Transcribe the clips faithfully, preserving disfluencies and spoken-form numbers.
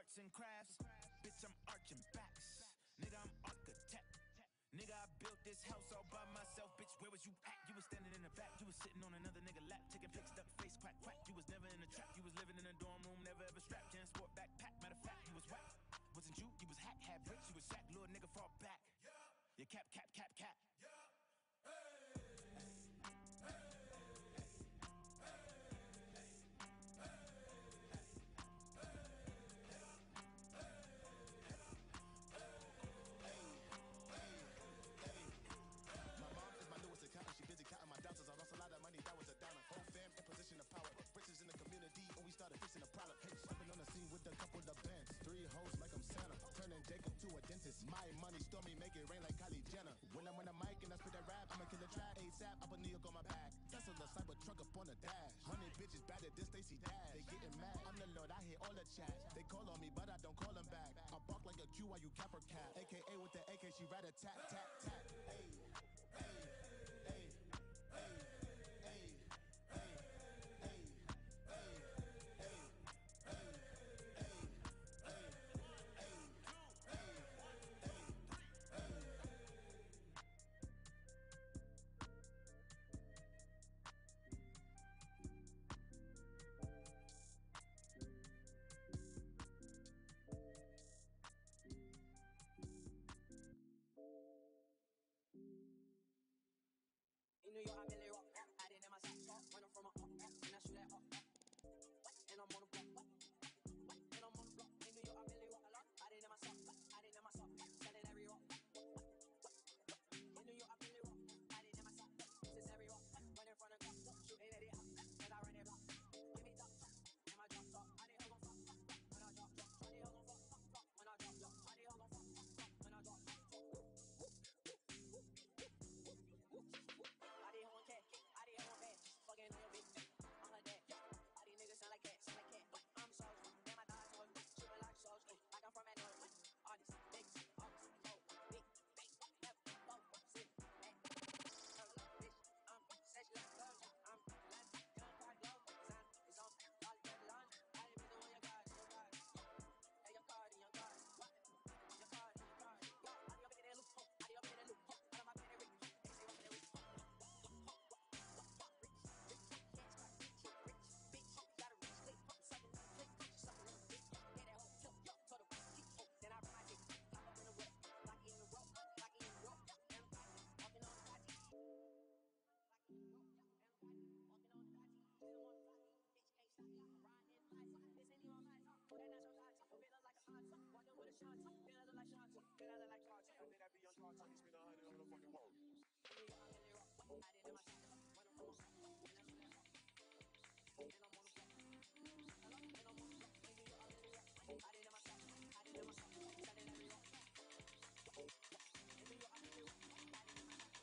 arts and crafts. Bitch, I'm arching backs. Nigga, I'm architect. Nigga, I built this house all by myself. Bitch, where was you at? You was standing in the back. You was sitting on another nigga lap, taking pics, stuck face, quack, quack. You was never in a trap. You was living in a dorm room, never ever strapped. Jan sport backpack. Matter of fact, you was whack. Wasn't you? You was hack, had bricks. You was sack, little nigga fall back. You cap, cap, cap, cap. Hey, hey, hey. She busy counting my doubts as I lost a lot of money, that was a downer. Whole fam in position of power, riches in the community, and we started fixing the problem. Hey, stepping on the scene with a couple of bands, three hoes like I'm Santa, turning Jacob to a dentist. My money stormy, make it rain like Kylie Jenner. When I'm on the mic and I spit that rap, I'ma kill the track. ASAP, I put New York on my back. Tesla the cyber truck up on the dash. Hundred bitches bad at this Stacy Dash. They getting mad, I'm the Lord, I hear all the chat. They call on me, but I don't call them back. I bark like a Q while you cap her cat. A K A with the A K, she rat a tat, tat, tat. Hey, hey, hey. Hey, hey, hey, hey, hey, hey, hey, hey, In New York, I really rock. I didn't have my socks. Running from a up, and I shoot that up. And I'm on the block. And I'm on the block. In New York, I really rock a lot. I didn't have my socks. I didn't have my socks. Selling every rock. In New York, I really rock. I didn't have my socks. This is every rock. Running from the clock. Shooting at it up. And I run it block. Give me top. And my drop top. I didn't hold on fuck. When I drop drop. I didn't hold on fuck. When I drop drop. I didn't hold on fuck. When I drop drop. I did hold on cat, I did hold on bad, fucking on your bitch, on her dad. All these niggas sound like cats, sound like cat. I'm so damn my thighs so shooting like so like I'm from that north. All these niggas, all these hoes, big, big, never, both, sit, back. Bitch, I'm sexy like love, I'm like young car glow, sign is on, all the dirty laundry. I didn't really want your card, your card, hey your card, your card, your card, your card. Yo, I did up in that loop, I did up in that loop, I don't mind that rich. Walking with a shot, then I look like shots, then I look like shots. I think I be on shots, I spend a hundred on the fucking wall. I didn't have my shot, when I'm on the and I shoot that rock. And I'm on the floor. And I'm on the floor. I didn't have my shot, I didn't have my shot. Selling every rock. In New York, I didn't rock. I didn't have my shot.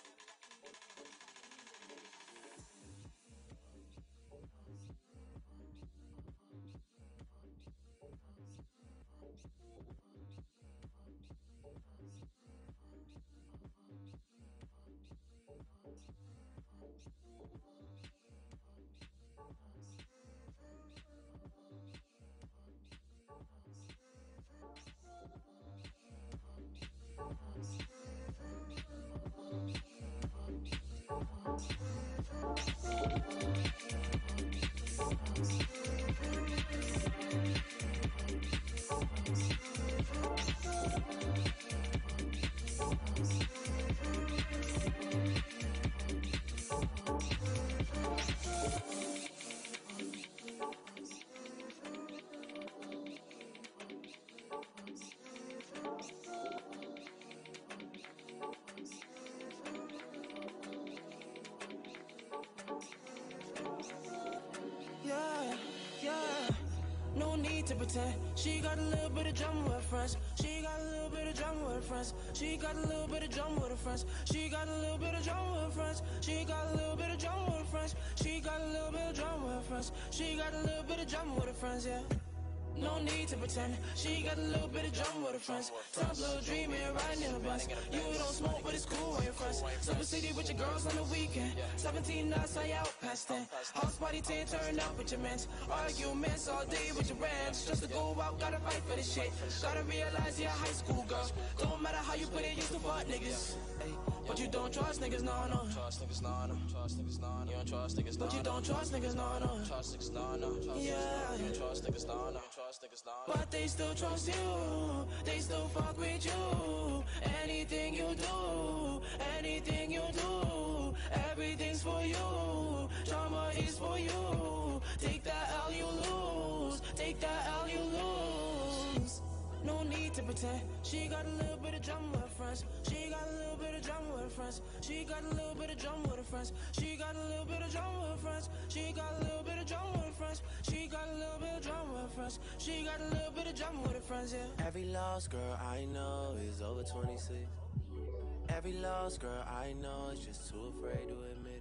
She got a little bit of drama with her friends. She got a little bit of drama with her friends. She got a little bit of drama with her friends. She got a little bit of drama with her friends. She got a little bit of drama with her friends. She got a little bit of drama with her friends. She got a little bit of drama with her friends, yeah. No need to pretend. She got a little bit of drama with her friends. Top little dreaming, riding in a Benz. You don't smoke, but it's cool with your friends. Super city with your girls on the weekend. seventeen nights, I out past ten. House party ten, turn up with your mans. Arguments all day with your rants. Just to go out, gotta fight for this shit. Gotta realize you're a high school girl. Don't matter how you put it, you still fuck niggas. But you don't trust niggas, no, no. Trust niggas, no, no. Trust niggas, no, no. You don't trust niggas, no, But you don't trust niggas, no, no. Trust niggas, no, no. Yeah. You don't trust niggas, no, no. Trust niggas, no, no. But they still trust you. They still fuck with you. Anything you do, anything you do, everything's for you. Drama is for you. Take that L, you lose. Take that L, you lose. No need to pretend. She got a little bit of drama with her friends. She got a little bit of drama with her friends. She got a little bit of drama with her friends. She got a little bit of drama with her friends. She got a little bit of drama with her friends. She got a little bit of drama with her friends. She got a little bit of drama with her friends, yeah. Every lost girl I know is over twenty-six. Every lost girl I know is just too afraid to admit it.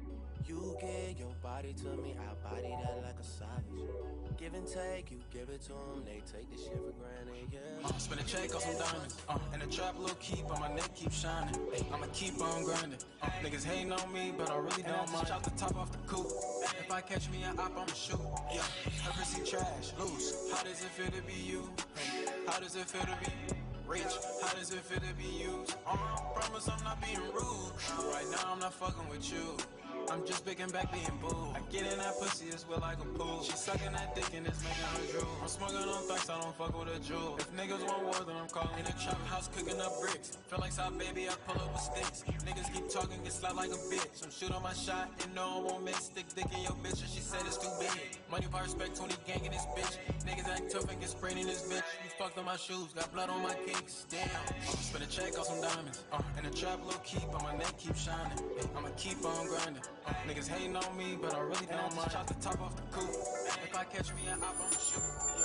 You give your body to me, I body that like a savage. Give and take, you give it to them, they take this shit for granted, yeah. Uh, spin a check on some diamonds. Uh, and the trap little keep on my neck keep shining. I'ma keep on grinding. Uh, niggas hating on me, but I really don't mind. Shot the top off the coupe. If I catch me an op, I'ma shoot. Yeah, her pussy trash, loose. How does it feel to be you? Hey, how does it feel to be rich? How does it feel to be used? Uh, promise I'm not being rude. Right now I'm not fucking with you. I'm just picking back being boo. I get in that pussy as well like a pool. She sucking that dick and it's making her drool. I'm smoking on thugs, I don't fuck with a jewel. If niggas want war, then I'm calling. In the trap house cooking up bricks. Feel like South baby, I pull up with sticks. Niggas keep talking, get slapped like a bitch. I'm shoot on my shot and no I won't miss. Stick dick in your bitch and she said it's too big. Money by respect, twenty gang in this bitch. Niggas act tough and get sprayed in this bitch. You fucked on my shoes, got blood on my kicks. Damn. Uh, spin a check on some diamonds. Uh, and the trap little keep on my neck keep shining. I'ma keep on grinding. Uh, niggas hating on me, but I really don't mind. Shot the top off the coupe. If I catch me an op, I'ma shoot.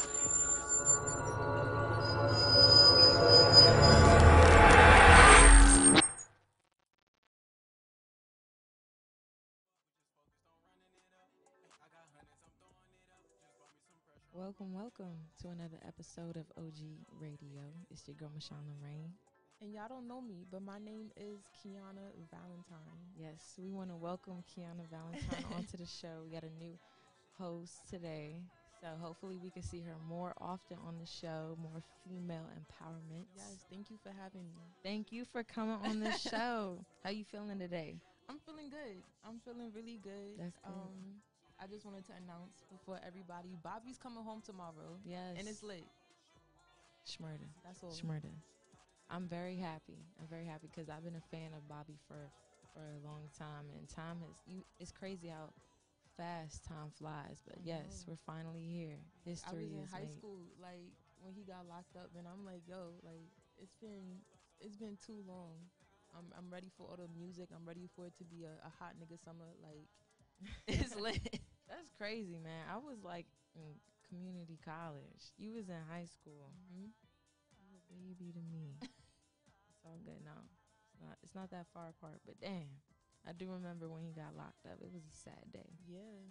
Welcome, welcome to another episode of O G Radio. It's your girl, Mashana Rain. And y'all don't know me, but my name is Kiana Valentine. Yes, we want to welcome Kiana Valentine onto the show. We got a new host today, so hopefully we can see her more often on the show, more female empowerment. Yes, thank you for having me. Thank you for coming on the show. How you feeling today? I'm feeling good. I'm feeling really good. That's good. Um, I just wanted to announce before everybody, Bobby's coming home tomorrow. Yes. And it's lit. Schmurda. That's all. Schmurda. I'm very happy. I'm very happy because I've been a fan of Bobby for, for a long time. And time has, you, it's crazy how fast time flies. But I yes, know. we're finally here. History I was in is high made. school, like, when he got locked up. And I'm like, yo, like, it's been, it's been too long. I'm, I'm ready for all the music. I'm ready for it to be a, a hot nigga summer. Like, It's lit. That's crazy, man. I was like in community college. You was in high school. mm-hmm. You a baby to me. It's all good now. It's not. It's not that far apart. But damn, I do remember when he got locked up. It was a sad day. Yeah.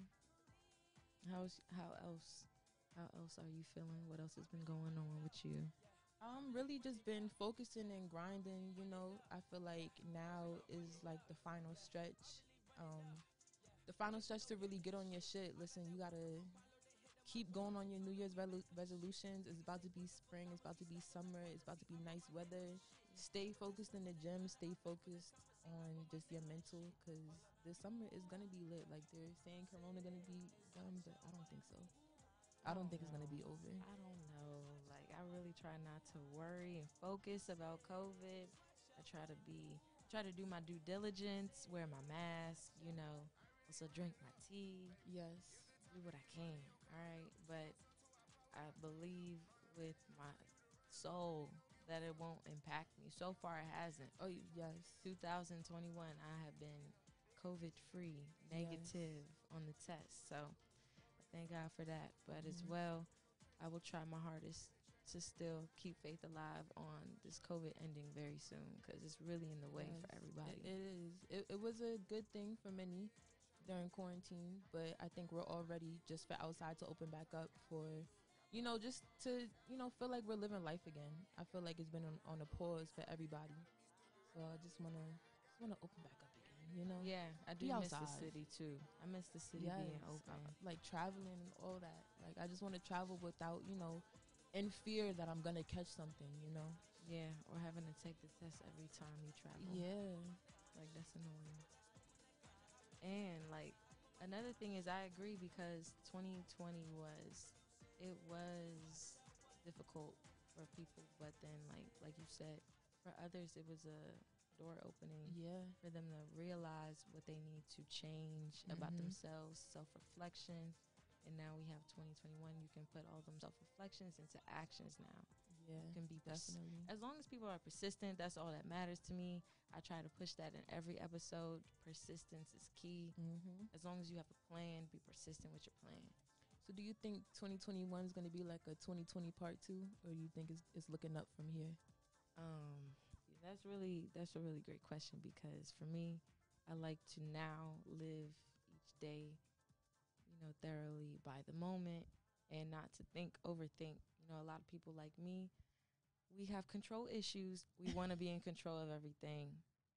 How's how else? How else are you feeling? What else has been going on with you? Um, really just been focusing and grinding, you know. I feel like now is like the final stretch. Um, the final stretch to really get on your shit. Listen, you gotta keep going on your New Year's relu- resolutions. It's about to be spring. It's about to be summer. It's about to be nice weather. Stay focused in the gym. Stay focused on just your mental, because this summer is gonna be lit. Like, they're saying Corona gonna be done, but I don't think so. I don't think it's gonna be over. I don't know. Like, I really try not to worry and focus about COVID. I try to be, try to do my due diligence, wear my mask, you know, also drink my tea, Yes. do what I can, all right? But I believe with my soul that it won't impact me. So far, it hasn't. Oh, yes. two thousand twenty-one, I have been COVID-free, negative on the test. So I thank God for that. But as Mhm. well, I will try my hardest to still keep faith alive on this COVID ending very soon, because it's really in the way Yes, for everybody. It, it is. It, it was a good thing for many during quarantine, but I think we're all ready just for outside to open back up, for you know, just to, you know, feel like we're living life again. I feel like it's been on, on a pause for everybody. So I just want to just want to open back up again, you know? Yeah, I do Be miss the outside. city too. I miss the city Yes, being uh, open. like traveling and all that. Like I just want to travel without, you know, in fear that I'm going to catch something, you know? Yeah, or having to take the test every time you travel. Yeah. Like that's annoying. And like another thing is I agree because twenty twenty was it was difficult for people, but then like like you said, for others it was a door opening Yeah. for them to realize what they need to change about Mhm. themselves, self-reflection. And now we have twenty twenty-one. You can put all them self-reflections into actions now. Yeah. You can be pers- Definitely. as long as people are persistent, that's all that matters to me. I try to push that in every episode. Persistence is key. Mhm. As long as you have a plan, be persistent with your plan. So do you think twenty twenty-one is going to be like a twenty twenty part two, or do you think it's, it's looking up from here? Um, yeah, that's really that's a really great question because for me, I like to now live each day, you know, thoroughly by the moment and not to think, overthink. You know, a lot of people like me, we have control issues. We want to be in control of everything.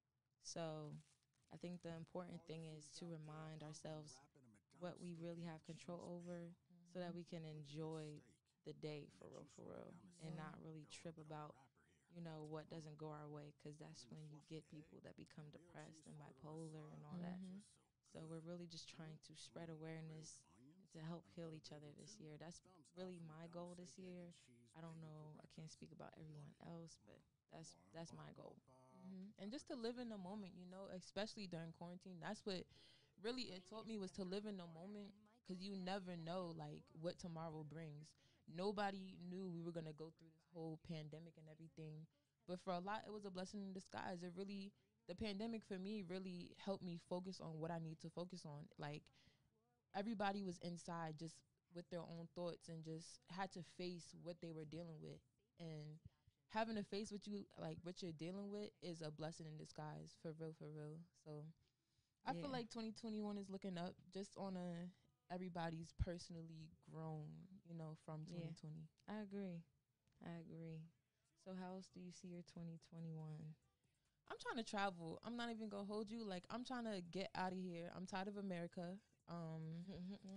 So I think the important thing is to remind ourselves what we really have control over so that we can enjoy the day for real, for real, and not really trip about, you know, what doesn't go our way because that's when you get people that become depressed and bipolar and all that. Mhm. So we're really just trying to spread awareness to help heal each other this year. That's really my goal this year. I don't know. I can't speak about everyone else, but that's that's my goal. Mhm. And just to live in the moment, you know, especially during quarantine. That's what really it taught me was to live in the moment because you never know like what tomorrow brings. Nobody knew we were gonna go through this whole pandemic and everything, but for a lot, it was a blessing in disguise. It really, the pandemic for me really helped me focus on what I need to focus on. Like everybody was inside just with their own thoughts and just had to face what they were dealing with, and having to face what you like what you're dealing with is a blessing in disguise, for real, for real. So I feel Yeah. like twenty twenty-one is looking up just on a everybody's personally grown, you know, from Yeah, twenty twenty. I agree. I agree. So how else do you see your twenty twenty-one? I'm trying to travel. I'm not even gonna hold you. Like I'm trying to get out of here. I'm tired of America. Um,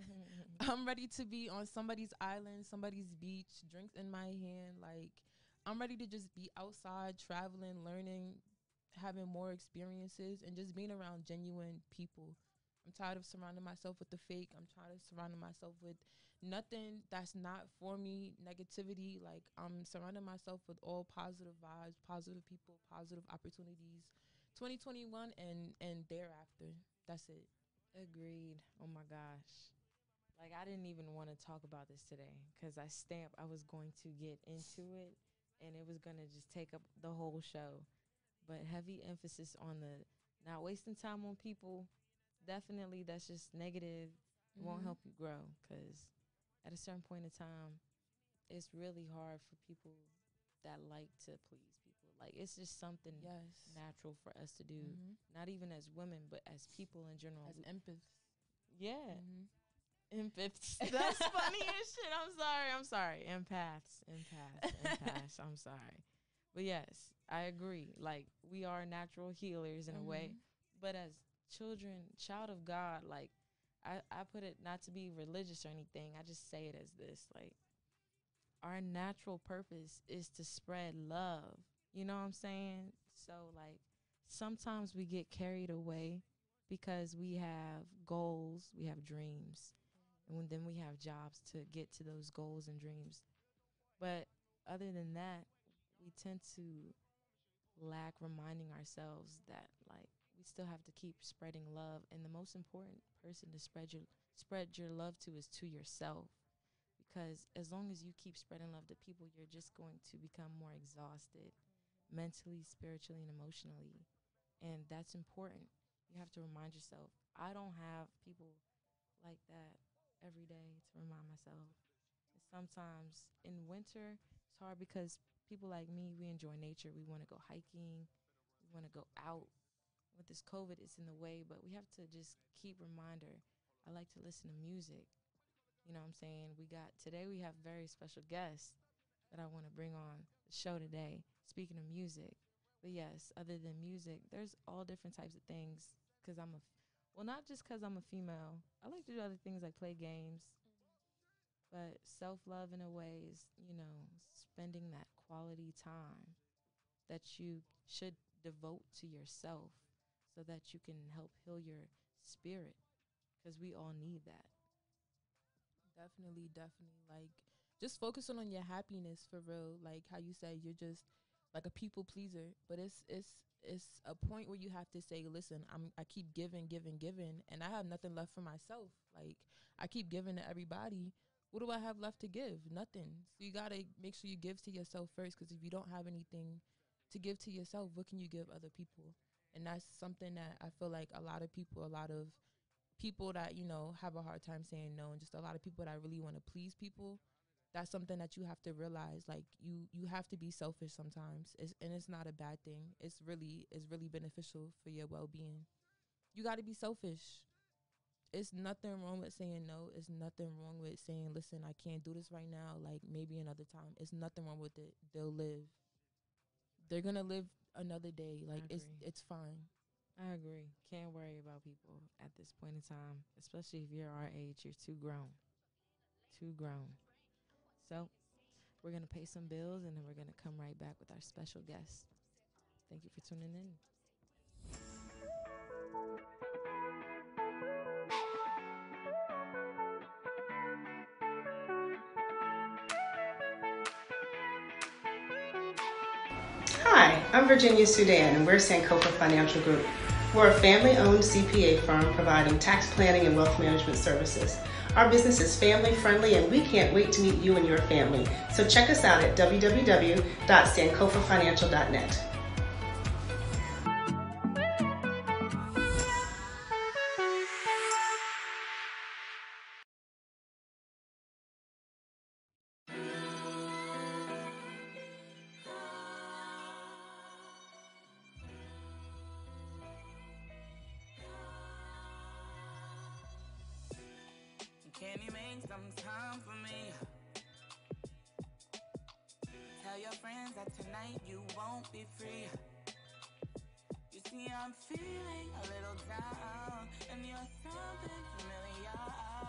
I'm ready to be on somebody's island, somebody's beach, drinks in my hand. Like I'm ready to just be outside, traveling, learning, having more experiences, and just being around genuine people. I'm tired of surrounding myself with the fake. I'm tired of surrounding myself with nothing that's not for me, negativity. Like I'm surrounding myself with all positive vibes, positive people, positive opportunities. twenty twenty-one and and thereafter. That's it. Agreed. Oh my gosh. Like I didn't even want to talk about this today because I stamped I was going to get into it and it was gonna just take up the whole show. But heavy emphasis on the not wasting time on people. Definitely, that's just negative. It won't Mhm. help you grow because at a certain point in time, it's really hard for people that like to please people. Like it's just something Yes. natural for us to do, Mhm. not even as women, but as people in general. As We- empaths. yeah, Mhm. empaths. That's funny as shit. I'm sorry. I'm sorry. Empaths. Empaths. Empaths. I'm sorry. But yes, I agree. Like we are natural healers in a way, Mhm. but as children, child of God, like I, I put it not to be religious or anything. I just say it as this. Like our natural purpose is to spread love. You know what I'm saying? So like sometimes we get carried away because we have goals, we have dreams, and then we have jobs to get to those goals and dreams. But other than that, we tend to lack reminding ourselves that like we still have to keep spreading love, and the most important person to spread your spread your love to is to yourself, because as long as you keep spreading love to people, you're just going to become more exhausted mentally, spiritually, and emotionally. And that's important. You have to remind yourself, I don't have people like that every day to remind myself. And sometimes in winter, it's hard because people like me, we enjoy nature. We want to go hiking. We want to go out. With this COVID, it's in the way, but we have to just keep reminder. I like to listen to music. You know what I'm saying? We got today we have very special guests that I want to bring on the show today. Speaking of music, but yes, other than music, there's all different types of things. Cause I'm a, well, not just cause I'm a female. I like to do other things like play games. But self love in a way is, you know, spending that quality time that you should devote to yourself, so that you can help heal your spirit, because we all need that. Definitely, definitely. Like, just focusing on your happiness for real. Like how you said, you're just like a people pleaser, but it's it's it's a point where you have to say, listen, I'm I keep giving, giving, giving, and I have nothing left for myself. Like, I keep giving to everybody. What do I have left to give? Nothing. So you gotta make sure you give to yourself first, because if you don't have anything to give to yourself, what can you give other people? And that's something that I feel like a lot of people, a lot of people that, you know, have a hard time saying no, and just a lot of people that really want to please people. That's something that you have to realize. Like, you you have to be selfish sometimes, it's, and it's not a bad thing. It's really it's really beneficial for your well-being. You got to be selfish. It's nothing wrong with saying no. It's nothing wrong with saying, listen, I can't do this right now. Like, maybe another time. It's nothing wrong with it. They'll live. They're gonna live another day. Like, it's it's fine. I agree. Can't worry about people at this point in time, especially if you're our age. You're too grown. Too grown. So we're going to pay some bills, and then we're going to come right back with our special guest. Thank you for tuning in. Hi, I'm Virginia Sudan, and we're Sankofa Financial Group. We're a family-owned C P A firm providing tax planning and wealth management services. Our business is family-friendly, and we can't wait to meet you and your family. So check us out at w w w dot sankofa financial dot net. Can you make some time for me? Tell your friends that tonight you won't be free. You see, I'm feeling a little down, and you're something familiar.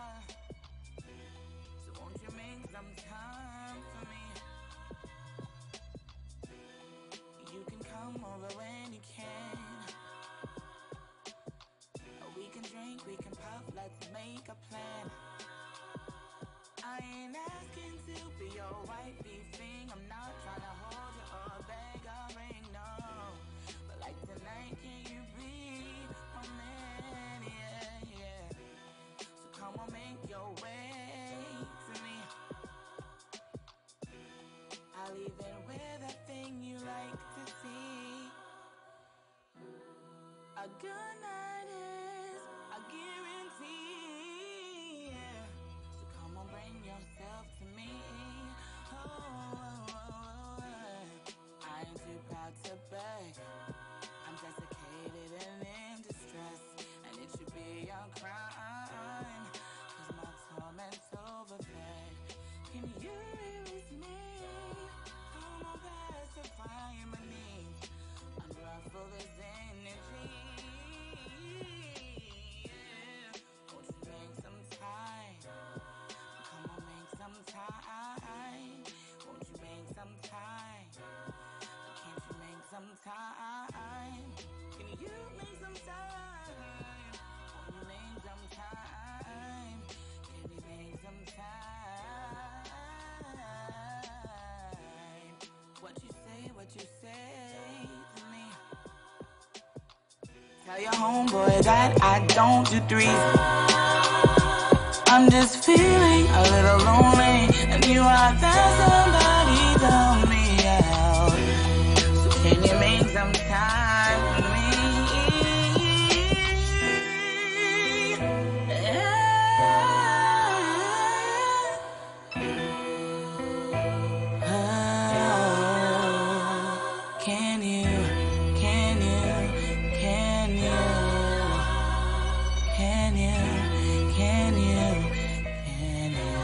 So won't you make some time for me? You can come over when you can. We can drink, we can puff, let's make a plan. I ain't asking to be your wifey thing. I'm not trying to hold you or beg a ring, no. But like tonight, can you be my man? Yeah, yeah. So come on, make your way to me. I'll even wear that thing you like to see. A good night is a guarantee, yeah. So come on, bring yourself to me. Oh, oh, oh, oh. I ain't too proud to beg. I'm desiccated and in distress, and it should be a crime, cause my torment's overfed. Can you release me from my pacifying my needs? Unruffle this energy. Won't you make some time? Come on, make some time. Won't you make some time? Can't you make some time? Can you make some time? Won't you make some time? Can you make some time? What you say, what you say to me? Tell your homeboy that I don't do threes. I'm just feeling a little lonely, and you are there, somebody tell me out. So can you make some time for me? Can you, can you, can you, can you, can you, can you?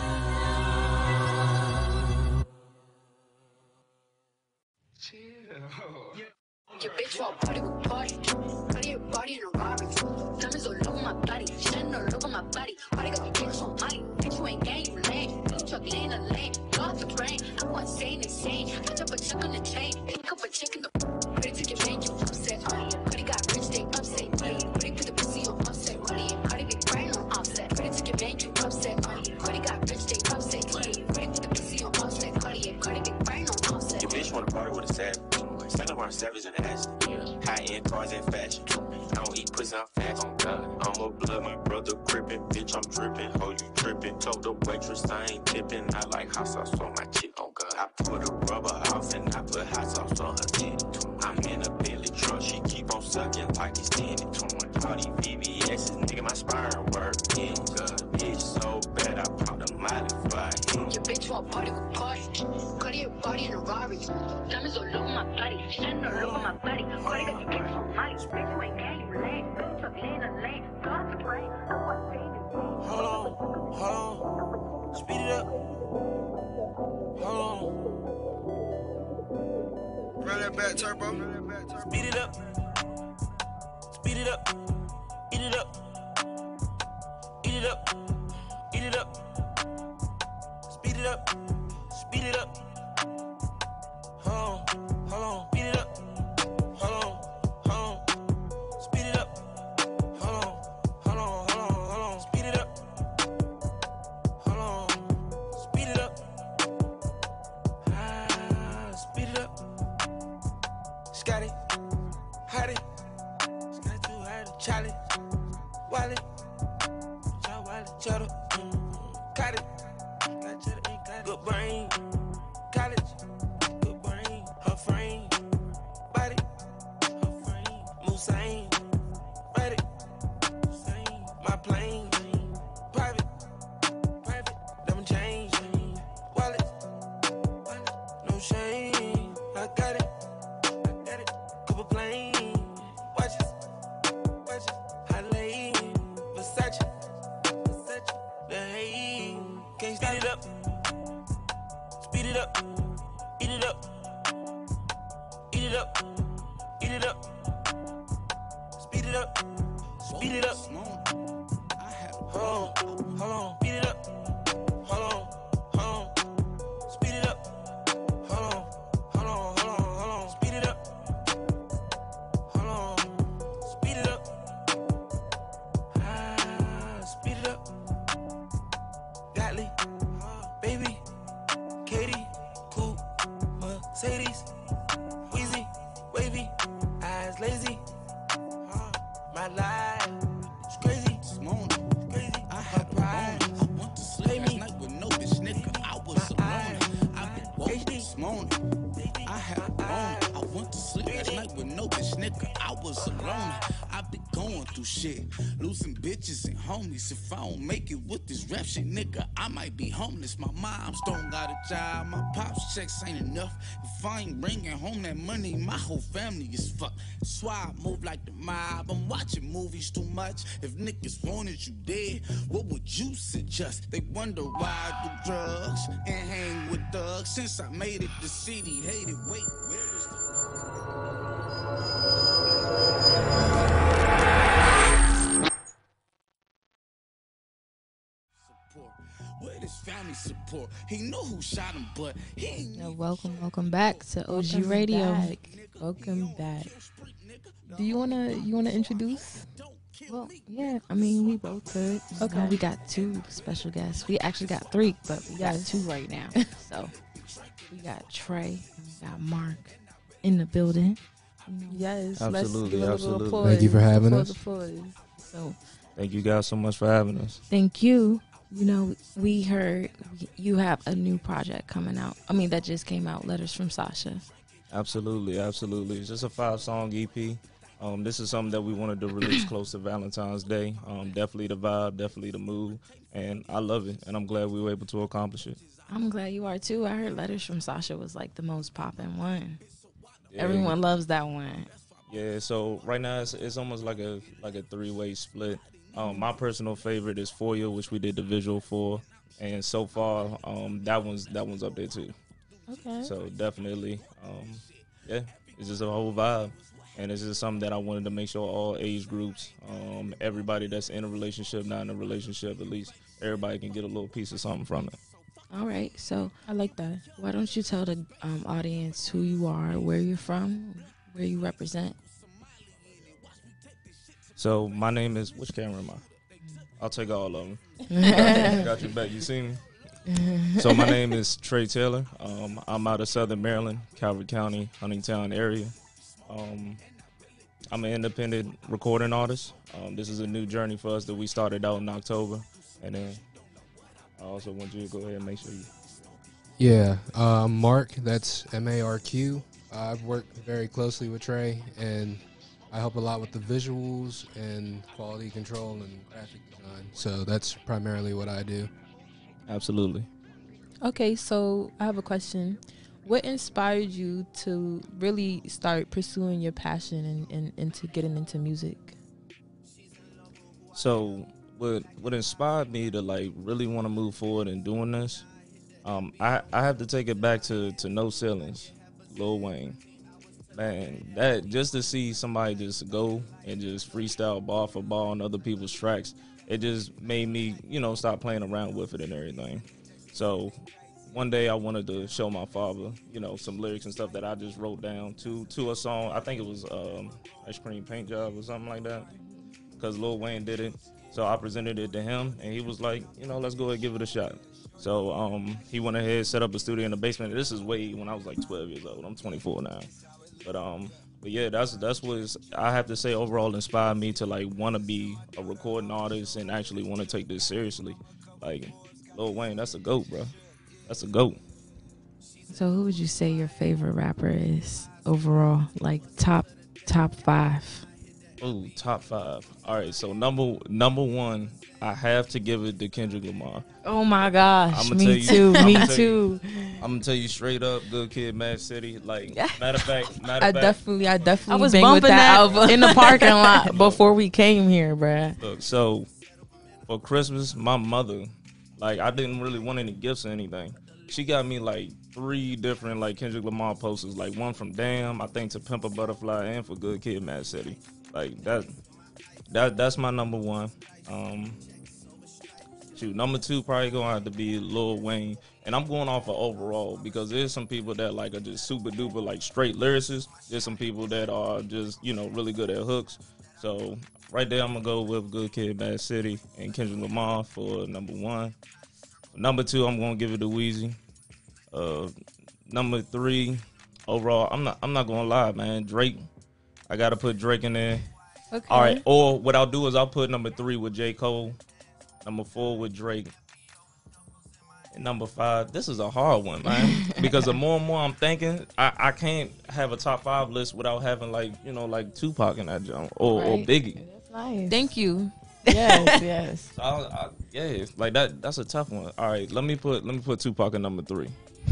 Your bitch walk party with party. Party your body in a Rari. Diamonds all over my body. Shining all over my body. Party got bricks on money. Bitch, you ain't gang, you lame. Bitch, truck lane to lane. God the brain. I want insane, insane. Catch up a check on the chain. Pick up a check in the. Pretty took your man, you upset. Pretty got rich, they upset. Pretty put the pussy on offset. Pretty big brain on offset. Pretty took your man, you upset. Pretty got rich, they upset. Pretty put the pussy on offset. Pretty big brain on offset. Your bitch wanna party with a savage. Stand up on savage and ass. High end cars and fashion. I don't eat pussy, I'm fast. Oh God, I'm a blood, my brother gripping. Bitch, I'm dripping. Oh, you tripping. Told the waitress I ain't tipping. I like hot sauce on my chick. Oh God, I put a rubber off and I put hot sauce on her titty. I'm in a Bentley truck. She keep on sucking like it's tinted. All these V V X's, nigga, my spine working. God, bitch so bad, I popped a molly for I hit. Your bitch walk party with party. Cardi your body in a Rari. Diamonds all over my body. Shining all over my body. Cardi got the bricks on money. Bitch, you ain't gang, you lame. Bitch, truck lane to lane. God the brain. I want insane, insane. Hold on, hold on. Speed it up. Hold on. Run that back, turbo. Speed it up. Speed it up. Eat it up. Eat it up. Eat it up. Speed it up. Speed it up. Hold on. Hold on. Speed it up. Hold on. Hold on. Speed it up. Hold on. Hold on. Hold on. Hold on. Speed it up. Hold on. Speed it up. Ah, speed it up. Scotty. Hotty. Scotty too hot. Charlie. Wallet. Wallet. Cheddar. Got it. Got cheddar. Good brain. College. Good brain. Her frame. Body. Her frame. Musain. Ready. My plane. Private. Private. Diamond chain. Wallet. No shame. I got it. I got it. Couple planes. Watches. Watches. I lay. Versace. Versace. The hay. Can't speed it up. Speed it up. Eat it up. Eat it up. Eat it up. Speed it up. Speed it up. Hold on. Hold on. Speed it up. Hold on. Hold on. Speed it up. Hold on. Hold on. Hold on. Hold on. Speed it up. Hold on. Speed it up. Ah, speed it up. Gottlieb. Baby. Katie. Cool. Mercedes. Wheezy. Wavy. Eyes lazy. My life. It's crazy. It's crazy. I had pride. I want to sleep last night with no bitch, nigga. I was alone. I've been woke this morning. I had a bone. I went to sleep last night with no bitch, nigga. I was alone. I've been going through shit, losing bitches and homies. If I don't make it with this rap shit, nigga, I might be homeless. My mom's don't got a job. My pop's checks ain't enough. If I ain't bringing home that money, my whole family is fucked. That's why I move like the mob. I'm watching movies too much. If niggas wanted you dead, what would you suggest? They wonder why I do drugs and hang with thugs. Since I made it, the city hated. Wait, where is the... Where his family support? He knew who shot him, but he ain't. Now, welcome, welcome back to O G Welcome Radio. back. Welcome back. Do you wanna you wanna introduce? Well, yeah, I mean, we both could. Okay. Okay. We got two special guests. We actually got three, but we got Yes. two right now. So we got Trey and we got Mark in the building. Yes. Absolutely, let's give a little absolutely. applause. Thank you for having applause, us. Applause. So Thank you guys so much for having us. thank you. You know, we heard you have a new project coming out. I mean, that just came out, Letters from Sasha. Absolutely, absolutely. It's just a five-song E P. Um, this is something that we wanted to release close to Valentine's Day. Um, definitely the vibe, definitely the mood, and I love it, and I'm glad we were able to accomplish it. I'm glad you are too. I heard Letters from Sasha was like the most popping one. Yeah. Everyone loves that one. Yeah, so right now it's, it's almost like a like a three-way split. Um, my personal favorite is For You, which we did the visual for, and so far um, that one's that one's up there too. Okay. So definitely, um, yeah, it's just a whole vibe. And it's just something that I wanted to make sure all age groups, um, everybody that's in a relationship, not in a relationship, at least everybody can get a little piece of something from it. All right, so I like that. why don't you tell the um, audience who you are, where you're from, where you represent? So my name is, which camera am I? I'll take all of them. got, got your back. You see me? So my name is Trey Taylor. Um, I'm out of Southern Maryland, Calvert County, Huntingtown area. Um, I'm an independent recording artist. Um, this is a new journey for us that we started out in October. And then I also want you to go ahead and make sure you... Yeah, uh, Mark, that's M A R Q. Uh, I've worked very closely with Trey, and I help a lot with the visuals and quality control and graphic design. So that's primarily what I do. Absolutely. Okay, so I have a question. What inspired you to really start pursuing your passion and, and into getting into music? So what what inspired me to like really want to move forward in doing this, um, I, I have to take it back to, to No Ceilings, Lil Wayne. Man, that just to see somebody just go and just freestyle ball for ball on other people's tracks, it just made me, you know, stop playing around with it and everything. So one day I wanted to show my father, you know, some lyrics and stuff that I just wrote down to to a song. I think it was um, Ice Cream Paint Job or something like that, because Lil Wayne did it. So I presented it to him, and he was like, you know, let's go ahead and give it a shot. So um, he went ahead, set up a studio in the basement. This is way when I was like twelve years old. I'm twenty-four now. But um, but yeah, that's that's what I have to say overall inspired me to like want to be a recording artist and actually want to take this seriously. Like Lil Wayne, that's a goat, bro. That's a goat. So who would you say your favorite rapper is overall? Like top top five. Oh, top five. All right, so number number one, I have to give it to Kendrick Lamar. Oh my gosh, I'ma me tell you- too, I'ma me tell too. you- I'm gonna tell you straight up, Good Kid, Mad City. Like matter of fact, matter I of fact, definitely, I definitely I was bang with bumping that, that, album in the parking lot before we came here, bruh. look, so for Christmas, my mother, like I didn't really want any gifts or anything. She got me like three different like Kendrick Lamar posters, like one from Damn, I think to Pimp a Butterfly, and for Good Kid, Mad City. Like that, that that's my number one. Um, shoot, number two probably gonna have to be Lil Wayne, and I'm going off of overall because there's some people that like are just super duper like straight lyricists. There's some people that are just you know really good at hooks. So right there, I'm gonna go with Good Kid, Mad City, and Kendrick Lamar for number one. Number two, I'm gonna give it to Weezy. Uh, number three, overall, I'm not I'm not gonna lie, man. Drake, I gotta put Drake in there. Okay. All right, or what I'll do is I'll put number three with J. Cole, number four with Drake, and number five. This is a hard one, man, because the more and more I'm thinking, I, I can't have a top five list without having like you know like Tupac in that jump or, or Right. Biggie. That's nice. Thank you. Yes, yes. I, I, yeah, like that. That's a tough one. All right, let me put let me put Tupac at number three.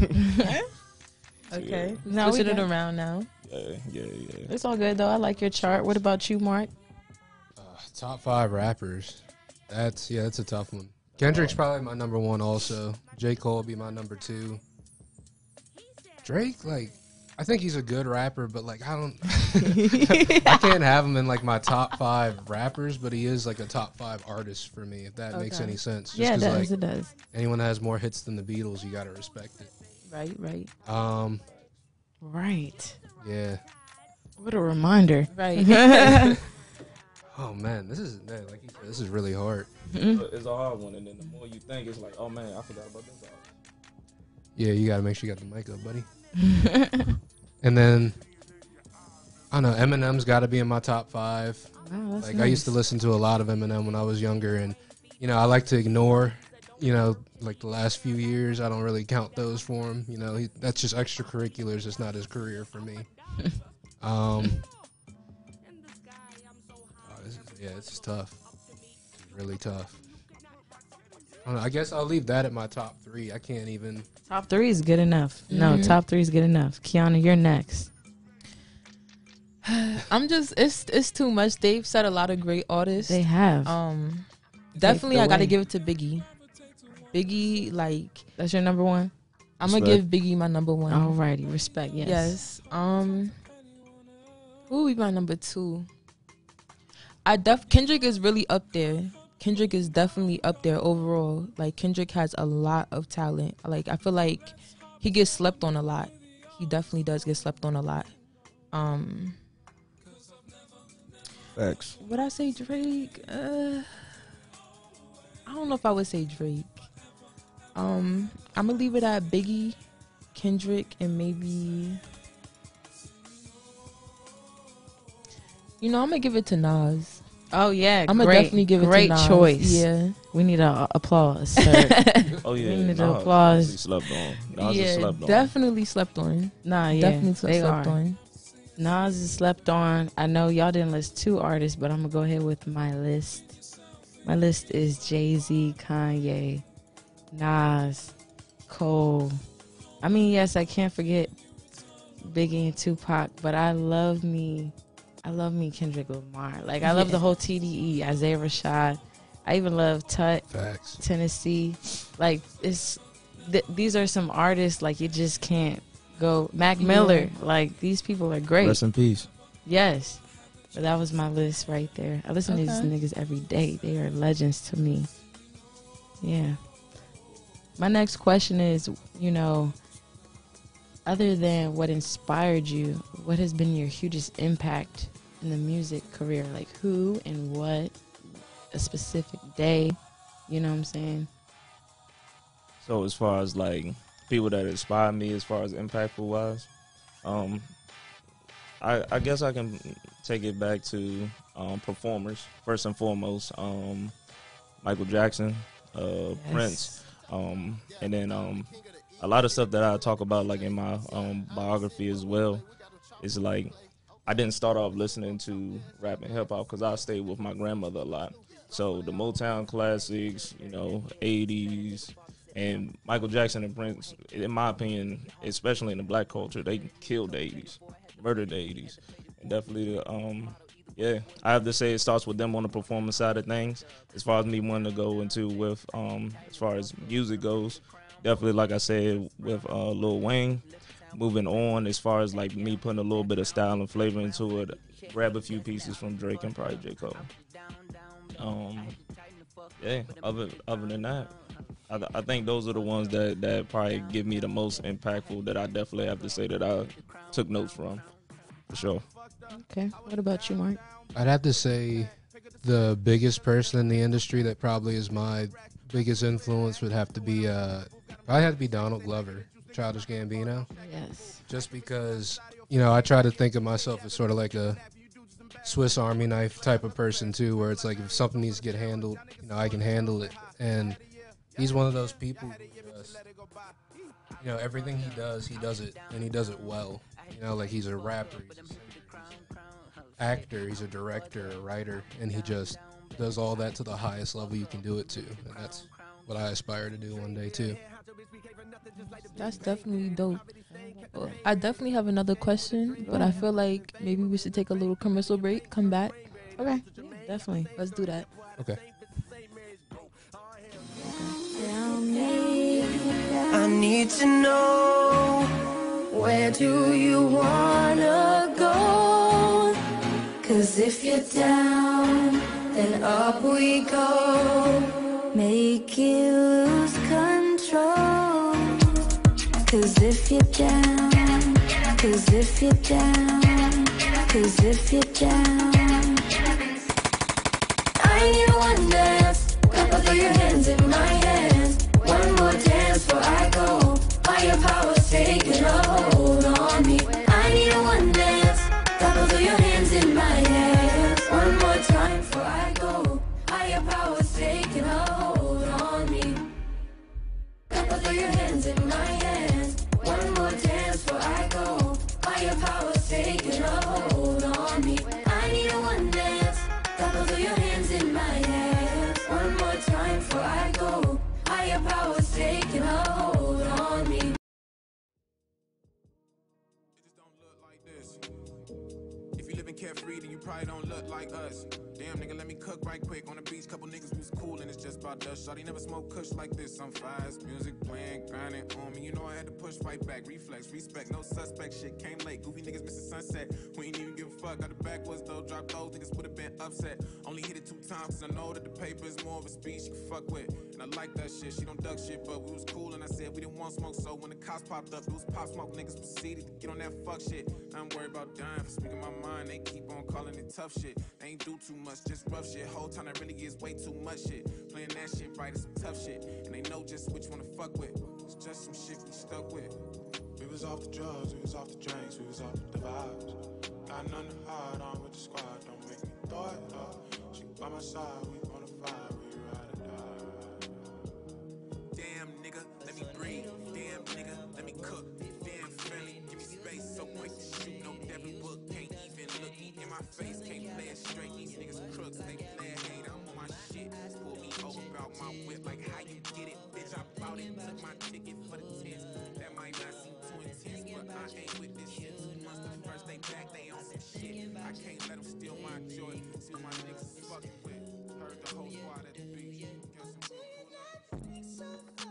Okay. Now Now we switching it got, around now. Yeah, yeah, yeah. it's all good though. I like your chart. What about you, Mark? Uh, top five rappers. That's yeah, that's a tough one. Kendrick's probably my number one. Also, J. Cole would be my number two. Drake, like, I think he's a good rapper, but like, I don't, I can't have him in like my top five rappers, but he is like a top five artist for me. If that makes Okay. any sense. Just Yeah, it 'cause, does. like, It does. anyone that has more hits than the Beatles, you gotta respect it. Right, right, Um, right. yeah. What a reminder. Right. Oh man, this is man, like you said, this is really hard. It's a hard one, and then the more you think, it's like, oh man, I forgot about this. Album. Yeah, you gotta make sure you got the mic up, buddy. And then I don't know, Eminem's got to be in my top five. Wow, that's Like I used to nice. listen to a lot of Eminem when I was younger, and you know I like to ignore, you know, like the last few years. I don't really count those for him. You know, he, that's just extracurriculars. It's not his career for me. um, oh, this is, yeah, this is tough. It's really tough. I, don't know, I guess I'll leave that at my top three. I can't even. Top three is good enough. No, Mhm. top three is good enough. Kiana, you're next. I'm just it's it's too much. They've said a lot of great artists. They have. Um, definitely, I got to away. give it to Biggie. Biggie, like That's your number one? I'm gonna give Biggie my number one. Alrighty, respect. Yes. Yes. Um, who would be my number two? I def Kendrick is really up there. Kendrick is definitely up there overall. Like Kendrick has a lot of talent. Like I feel like he gets slept on a lot. He definitely does get slept on a lot. Um, Facts. would I say Drake? Uh, I don't know if I would say Drake. Um, I'm gonna leave it at Biggie, Kendrick, and maybe, you know, I'm gonna give it to Nas. Oh yeah, I'm gonna definitely give it great to Nas. choice. Yeah, we need a applause, sir. Oh yeah, we need nah, an applause. Slept on. Nas yeah, is slept on. definitely slept on. Nah, yeah, definitely sle- they slept are. on. Nas is slept on. I know y'all didn't list two artists, but I'm gonna go ahead with my list. My list is Jay-Z, Kanye, Nas, Cole. I mean, yes, I can't forget Biggie and Tupac, but I love me, I love me Kendrick Lamar. Like I love Yeah. the whole T D E, Isaiah Rashad. I even love Tut, Facts. Tennessee. Like it's th- these are some artists like you just can't go. Mac Miller, like these people are great. Rest in peace. Yes. But that was my list right there. I listen Okay. to these niggas every day. They are legends to me. Yeah. My next question is, you know, other than what inspired you, what has been your hugest impact in the music career? Like who and what, a specific day, you know what I'm saying? So as far as like people that inspire me, as far as impactful wise, um, I, I guess I can take it back to um, performers first and foremost. Um, Michael Jackson, uh, Yes. Prince, um, and then um, a lot of stuff that I talk about like in my um, biography as well. Is like I didn't start off listening to rap and hip hop because I stayed with my grandmother a lot. So the Motown classics, you know, eighties. And Michael Jackson and Prince, in my opinion, especially in the black culture, they killed the eighties, murdered the eighties. And definitely, um, yeah, I have to say it starts with them on the performance side of things. As far as me wanting to go into with, um, as far as music goes, definitely, like I said, with uh, Lil Wayne, moving on as far as like me putting a little bit of style and flavor into it, grab a few pieces from Drake and probably J. Cole. Um, yeah, other, other than that, I, I think those are the ones that, that probably give me the most impactful that I definitely have to say that I took notes from, for sure. Okay. What about you, Mark? I'd have to say the biggest person in the industry that probably is my biggest influence would have to be, uh, probably have to be Donald Glover, Childish Gambino. Yes. Just because, you know, I try to think of myself as sort of like a Swiss Army knife type of person too, where it's like if something needs to get handled, you know, I can handle it. And he's one of those people who just, you know, everything he does, he does it, and he does it well. You know, like he's a rapper, he's a singer, he's an actor, he's a director, a writer, and he just does all that to the highest level you can do it to. And that's what I aspire to do one day too. That's definitely dope. Well, I definitely have another question, but I feel like maybe we should take a little commercial break, come back. Okay. Yeah, definitely. Let's do that. Okay. I need to know, where do you wanna go? Cause if you're down, then up we go. Make it lose control. Cause if you're down, cause if you're down, cause if you're down, I need one dance. Couple of your hands in my hands. One more dance before I go. Higher powers taking a hold on me. I need a one dance. Couple of your hands in my hands. One more time before I go. Higher powers taking a hold on me. Couple of your hands in my hands. One more dance before I go. Higher powers taking a hold on me. I need a one dance. Couple of your hands in my hands. One more time before I go. Higher powers taking a hold on me. carefree, then you probably don't look like us. Damn, nigga, let me cook right quick. On the beach, couple niggas was cool, and it's just about us. Shawty never smoke kush like this. I'm fast, music playing, grinding on me. You know I had to push right back. Reflex, respect, no suspect. Shit came late. Goofy niggas missing sunset. We ain't even give a fuck. Got the backwards though. Drop those niggas would have been upset. Only hit it two times, cause I know that the paper is more of a speed she can fuck with. And I like that shit. She don't duck shit, but we was cool, and I said we didn't want smoke. So when the cops popped up, it was pop smoke. Niggas proceeded to get on that fuck shit. I'm worried about dying for speaking my mind. They keep on calling it tough shit. They ain't do too much, just rough shit. Whole time that really is way too much shit. Playing that shit right is some tough shit. And they know just which one to fuck with. It's just some shit we stuck with. We was off the drugs, we was off the drinks, we was off the vibes. Got nothing to hide on with the squad, don't make me throw it up. She by my side, we gonna fight, we ride or die. Damn nigga, let me breathe. Damn nigga, let me cook. Damn friendly, give me space. So quick to shoot, no Devin Book. Can't even look in my face, can't play it straight. These niggas crooks, they play a hate. I'm on my shit. Pull me over about my whip, like how you get it, bitch. I bought it, took my ticket for the tents. That might not seem too intense, but I ain't with this shit. Two months the first they back, they on some shit. I can't let them steal my joy. See what my niggas is fucking with. Heard the whole squad at the beach. Guess I'm so far.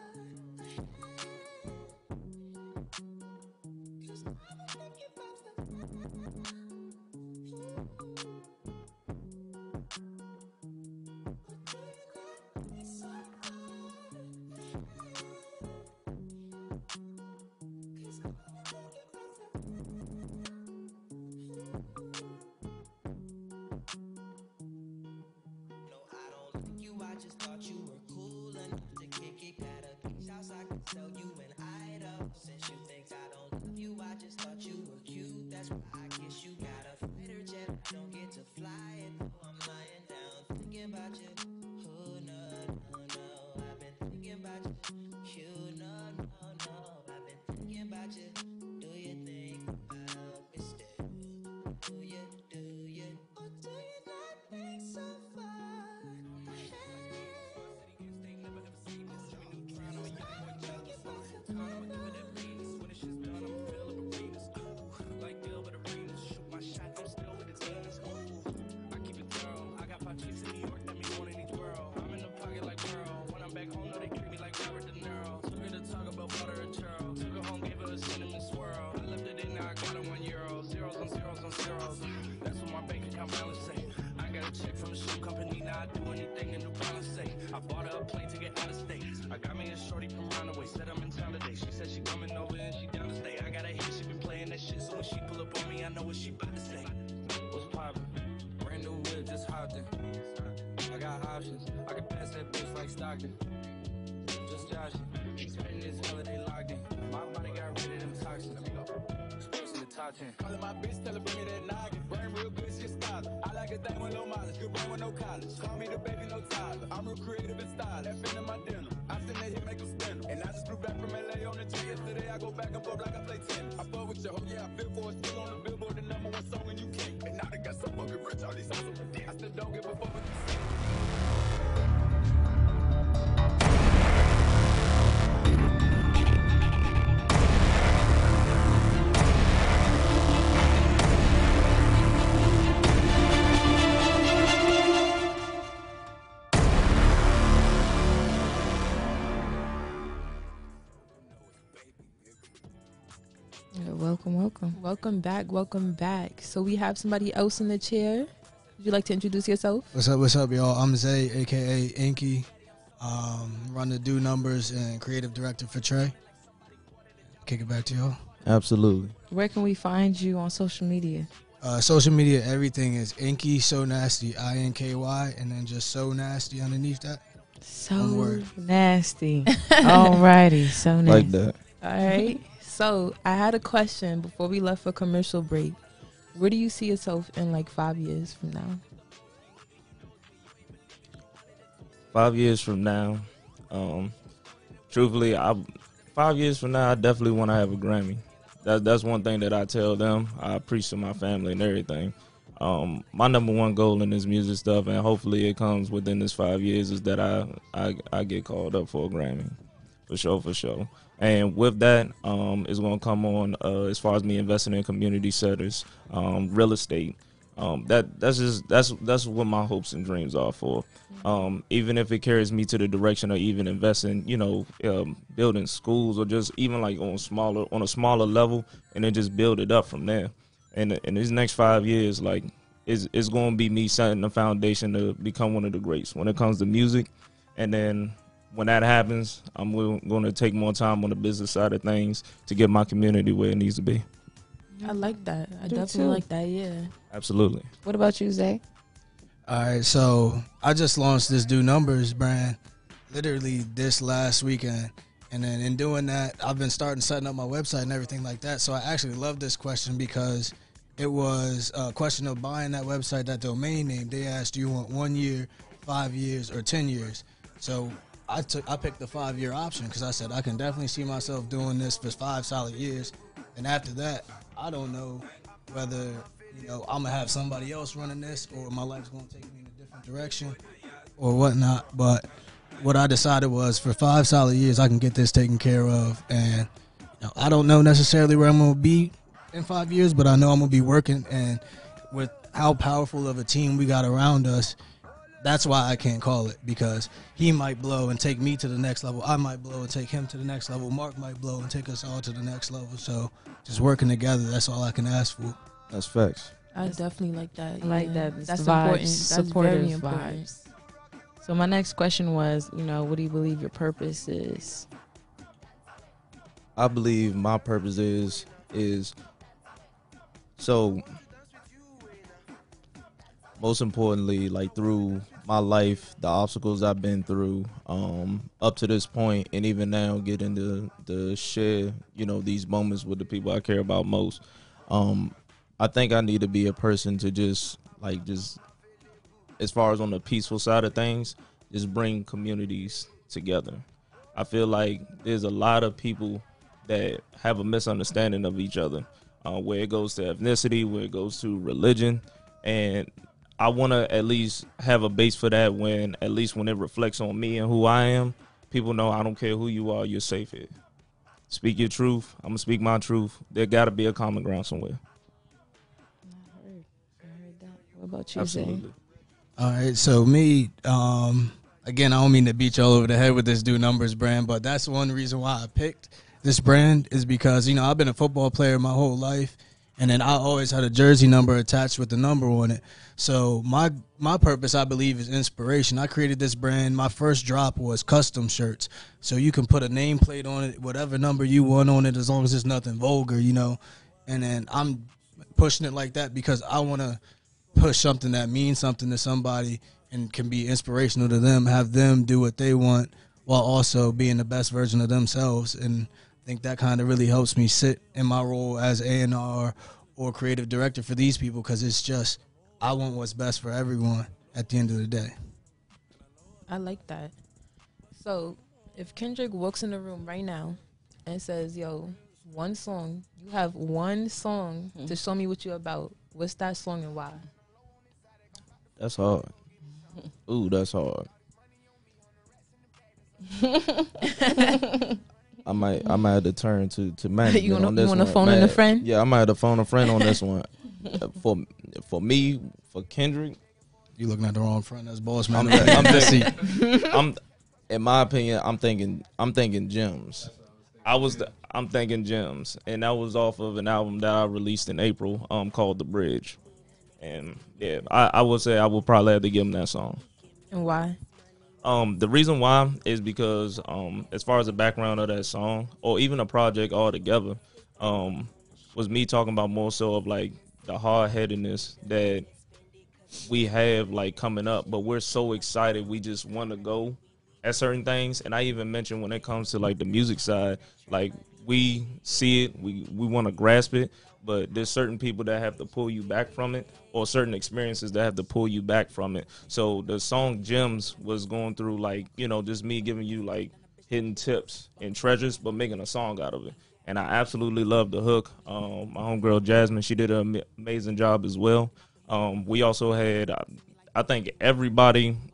I just thought you were cool enough to kick it. Got a beach house I can sell you an Idaho. Since you think I don't love you, I just thought you were cute. That's why I guess you got a fighter jet. I don't get to fly it, though I'm lying down thinking about you. Oh no, no, no, I've been thinking about you. You no, no, no, I've been thinking about you. Do you think about me still? Do you, do you? Or do you not think so far? I bought her a plane to get out of state. I got me a shorty from Runaway, said I'm in town today. She said she coming over and she down to stay. I got a hit, she been playing that shit, so when she pull up on me, I know what she about to say. What's poppin'? Brand new whip, just hopped in. I got options, I can pass that bitch like Stockton. Just joshing, spending this holiday locked in. My body got rid of them toxins. Sports in the top ten. Calling my bitch, tell her bring me that noggin. Brain real good, shit stylish. I like a thing with low mileage, good brain with no college. Call me the baby, no Tyler. I'm real creative and stylish. That fin in my dinner. I send that hit, make them spin 'em. And I just flew back from L A on the jet yesterday. I go back and forth like I play tennis. I fuck with you, oh yeah, I feel for it. Still on the billboard, the number one song in U K. And now they got so fucking rich, all these songs on the dick. I still don't give a fuck what you say. Welcome, welcome. Welcome back, welcome back. So we have somebody else in the chair. Would you like to introduce yourself? What's up, what's up, y'all? I'm Zay, a k a. Inky. Um, run the Do Numbers and creative director for Trey. Kick it back to y'all. Absolutely. Where can we find you on social media? Uh, social media, everything is Inky So Nasty, I N K Y, and then just So Nasty underneath that. So nasty. Alrighty, so nasty. Like that. All right. So I had a question before we left for commercial break. Where do you see yourself in like five years from now? Five years from now, um, truthfully, I five years from now, I definitely want to have a Grammy. That, that's one thing that I tell them. I preach to my family and everything. Um, my number one goal in this music stuff, and hopefully it comes within this five years, is that I, I, I get called up for a Grammy. For sure, for sure. And with that, um, it's going to come on uh, as far as me investing in community centers, um, real estate. Um, that that's just that's that's what my hopes and dreams are for. Um, even if it carries me to the direction of even investing, you know, um, building schools or just even like on smaller on a smaller level, and then just build it up from there. And in these next five years, like it's it's going to be me setting the foundation to become one of the greats when it comes to music, and then. When that happens, I'm going to take more time on the business side of things to get my community where it needs to be. I like that. I Do definitely too. like that. Yeah. Absolutely. What about you, Zay? All right, so I just launched this Do Numbers brand literally this last weekend. And then in doing that, I've been starting setting up my website and everything like that. So I actually love this question because it was a question of buying that website, that domain name. They asked, do you want one year, five years, or ten years? So I took I picked the five-year option because I said I can definitely see myself doing this for five solid years. And after that, I don't know whether, you know, I'm going to have somebody else running this or my life's going to take me in a different direction or whatnot. But what I decided was for five solid years, I can get this taken care of. And you know, I don't know necessarily where I'm going to be in five years, but I know I'm going to be working. And with how powerful of a team we got around us, that's why I can't call it, because he might blow and take me to the next level. I might blow and take him to the next level. Mark might blow and take us all to the next level. So just working together, that's all I can ask for. That's facts. I definitely like that. I like yeah. that. It's That's vibes, important. That's supportive very important. vibes. So my next question was, you know, what do you believe your purpose is? I believe my purpose is is so most importantly, like through my life, the obstacles I've been through um, up to this point, and even now getting to, to share, you know, these moments with the people I care about most. Um, I think I need to be a person to just like just as far as on the peaceful side of things, just bring communities together. I feel like there's a lot of people that have a misunderstanding of each other, uh, where it goes to ethnicity, where it goes to religion, and I want to at least have a base for that when, at least when it reflects on me and who I am, people know I don't care who you are, you're safe here. Speak your truth. I'm going to speak my truth. There got to be a common ground somewhere. I heard, I heard that. What about you, Absolutely. Zay? All right, so me, um, again, I don't mean to beat you all over the head with this Do Numbers brand, but that's one reason why I picked this brand is because, you know, I've been a football player my whole life, and then I always had a jersey number attached with the number on it. So my my purpose, I believe, is inspiration. I created this brand. My first drop was custom shirts. So you can put a nameplate on it, whatever number you want on it, as long as it's nothing vulgar, you know. And then I'm pushing it like that because I want to push something that means something to somebody and can be inspirational to them, have them do what they want while also being the best version of themselves. And I think that kind of really helps me sit in my role as A and R or creative director for these people, because it's just I want what's best for everyone at the end of the day. I like that. So if Kendrick walks in the room right now and says, yo, one song, you have one song mm-hmm. to show me what you're about, what's that song and why? That's hard. Ooh, that's hard. I might, I might have to turn to to management you wanna, on this you want one. to phone Man, in a friend? Yeah, I might have to phone a friend on this one. For for me, for Kendrick, you looking at the wrong friend. That's boss man. I'm, I'm thinking, I'm, in my opinion, I'm thinking, I'm thinking Gems. I was, the, I'm thinking Gems, and that was off of an album that I released in April, um, called The Bridge. And yeah, I, I would say I would probably have to give him that song. And why? Um, the reason why is because um, as far as the background of that song, or even a project altogether, um, was me talking about more so of like the hard-headedness that we have like coming up, but we're so excited we just want to go at certain things. And I even mentioned when it comes to like the music side, like we see it, we, we want to grasp it, but there's certain people that have to pull you back from it, or certain experiences that have to pull you back from it. So the song Gems was going through like, you know, just me giving you like hidden tips and treasures, but making a song out of it. And I absolutely love the hook. Um, my homegirl Jasmine, she did an amazing job as well. Um, we also had, I think everybody